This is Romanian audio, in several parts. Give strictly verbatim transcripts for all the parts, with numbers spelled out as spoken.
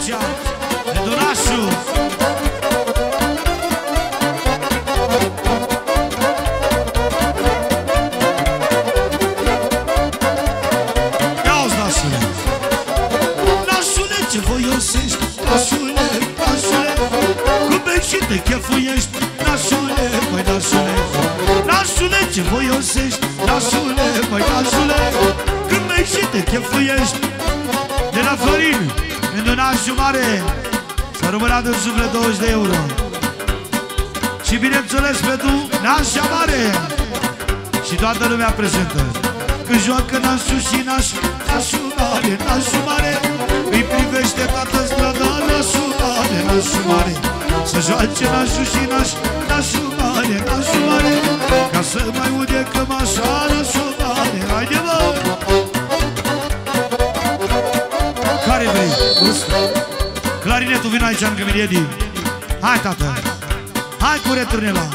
Mircea, Nedunașu. Ia-uzi, nașule. Nașule, ce voiosești, nașule, nașule, cum bei și te chefuiești, nașule, măi, nașule. Nașule, ce voiosești, nașule, măi, nașule, când bei și te chefuiești. De la Florin, Nedunașu mare, s-a rămânat în suflet douăzeci de euro. Și bineînțeles pentru Nașa mare și toată lumea prezentă. Când joacă nașul și naș, nașul mare, nașul mare, îi privește toată strada, nașul mare, nașul mare. Să joace nașul și naș, nașul mare, nașul mare, ca să mai ude cămașa, nașul mare. Haide, bă! Care vrei? Clarinetul, vin aici în Gămiriedi. Hai, tată! Hai cu returnela!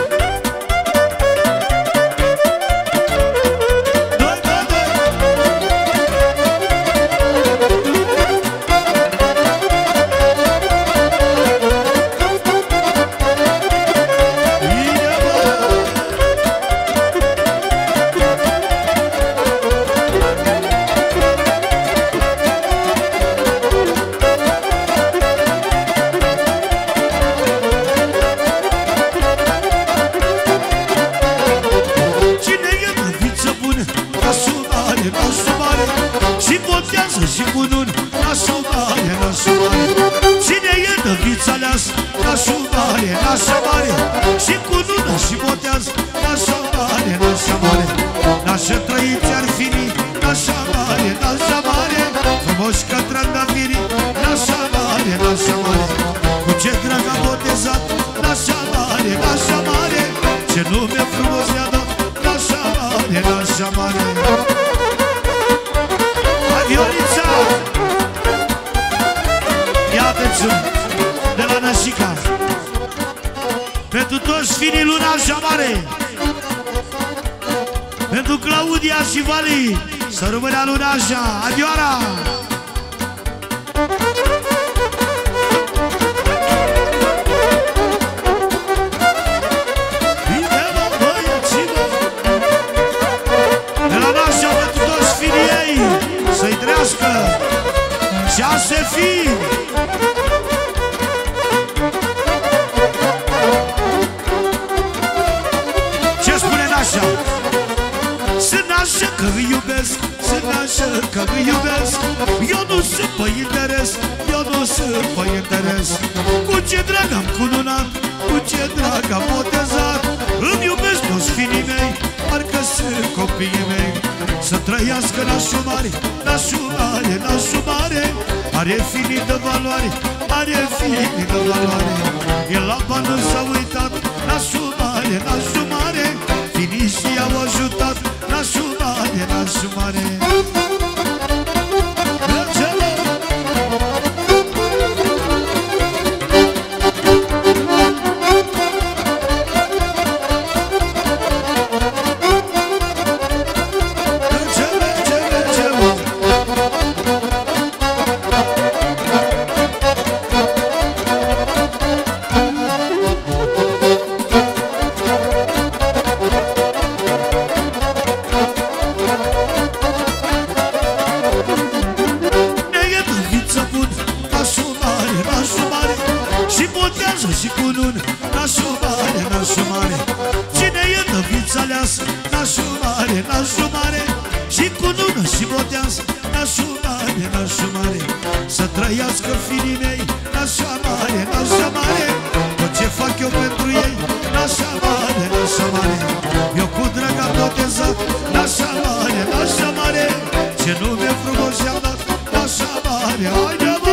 Și cu nun, nașul mare, nașul mare. Cine e de vița aleas, nașul mare, nașa mare. Și cu nună și boteaz, nașa mare, nașa mare. Nașa trăiți ar fini, nașa mare, nașa mare. Frumoși ca trandafirii, nașa mare, nașa mare. Cu ce drag a botezat, nașa mare, nașa mare. Ce nume frumos ne-a dat, nașa mare, nașa mare. Viorița! Iată-ți de la Nășica. Pentru toți finii lui Nașa mare, pentru Claudia și Vali, să rămânea lui Nașa. Adioara! De la Nașa pentru toți finii ei, să-i trească șase fii. Ce spune Nașa? Sunt Nașa că îi iubesc, sunt Nașa că îi iubesc. Eu nu sunt pe interes, eu nu sunt pe interes. Cu ce drag am cununat, cu ce drag am botezat. Îmi iubesc toți finii mei, parcă sunt copiii mei. Să trăiască nașul mare, nașul mare, nașul mare. Are finii de valoare, are finii de valoare. El la bani nu s-a uitat, nașul mare, nașul mare. Finii și i-au ajutat, nașul mare, nașul mare. Și cu nun, nașul mare, nașul mare. Cine e de vița aleasă, nașul mare, nașul mare. Și cu nună și botează, nașul mare, nașul mare. Să trăiască finii mei, nașa mare, nașa mare. Tot ce fac eu pentru ei, nașa mare, nașa mare. Eu cu drag am botezat, nașa mare, nașa mare. Ce nume frumos i-am dat, nașa mare. Haide, mă!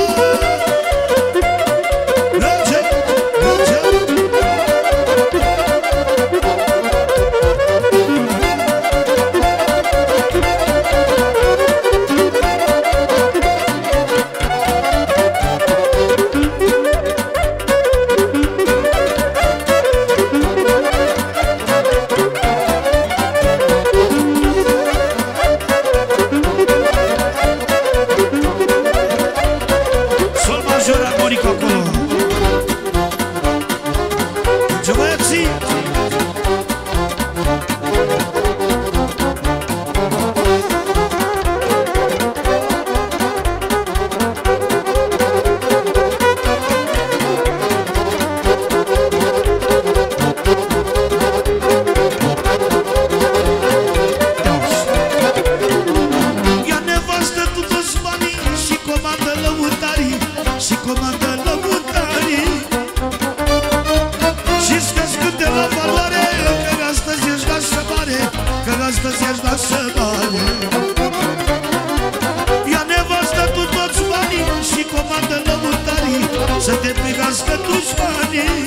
să te privească dușmanii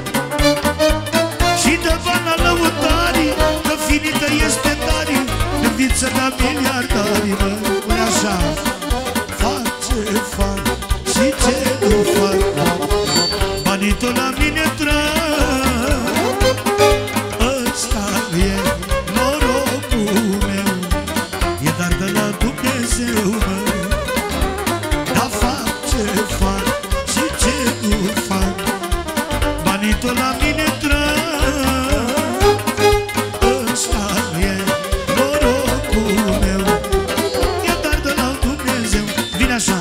și de bani la lăutarii, că finită este tarii în viță de miliardarii, mă. Pune așa: fac ce fac și ce nu fac, banii tot la mine trag. Ăsta e norocul meu, e dar de la Dumnezeu, mă. Dar fac ce fac și ce nu fac, banii tot la mine trag. Ăsta e norocul meu, e dar de la Dumnezeu. Vine așa: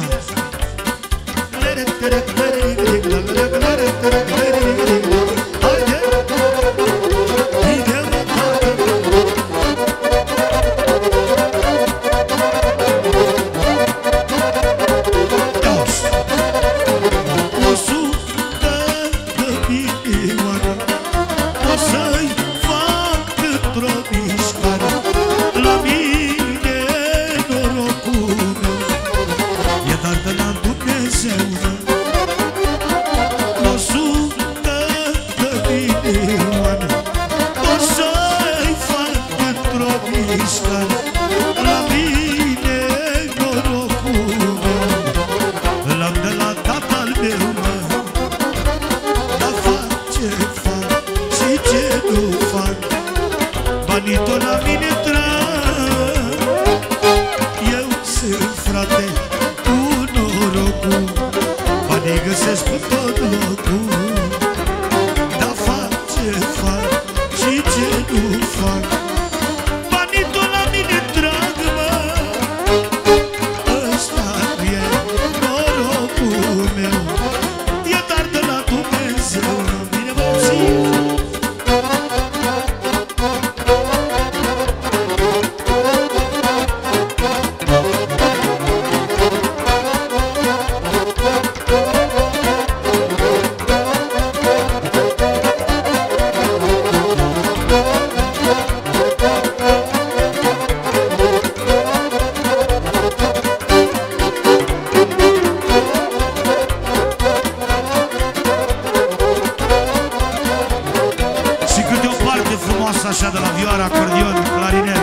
așa de la vioară, acordion, clarinet.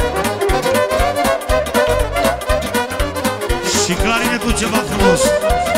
Și clarinetul ceva frumos.